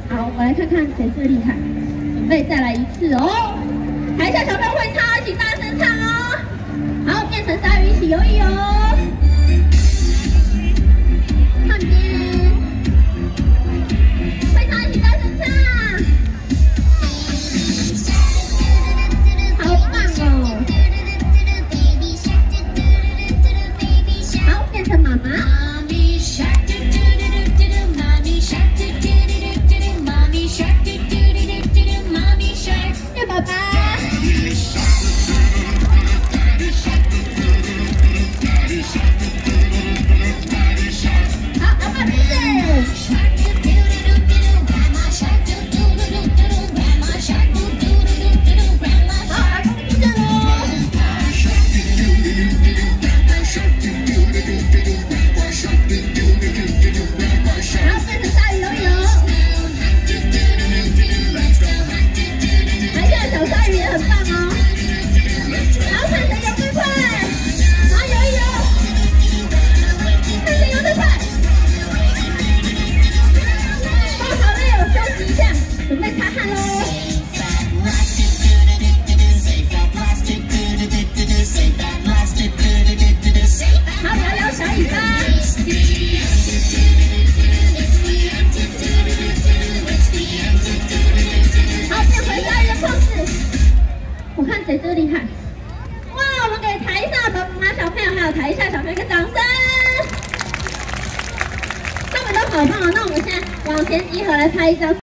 好，我们来看看谁最厉害。准备再来一次哦。台下小朋友会唱，一起大声唱哦。好，变成鲨鱼一起游一游。看边，会唱一起大声唱。好棒哦！好，变成妈妈。 爸爸，好，阿爸闭嘴。好，阿公闭嘴喽。好，变成鲨鱼游一游。 小鲨鱼也很棒哦，然后看谁游最快，然后游一游，看谁游最快。哦，好累哦，休息一下，准备擦汗喽。好，摇摇小尾巴。我看谁最厉害！哇，我们给台上的妈妈小朋友还有台下小朋友一个掌声，他们都好棒哦！那我们现在往前集合来拍一张。